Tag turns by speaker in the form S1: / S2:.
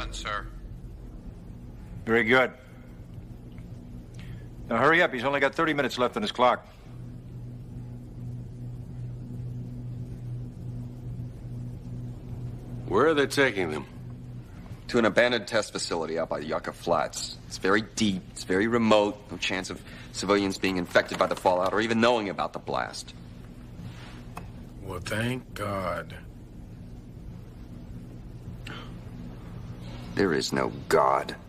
S1: done, sir.
S2: Very good. Now hurry up. He's only got 30 minutes left on his clock.
S3: Where are they taking them?
S4: To an abandoned test facility out by Yucca Flats. It's very deep, it's very remote, no chance of civilians being infected by the fallout or even knowing about the blast.
S1: Well, thank God.
S4: There is no God.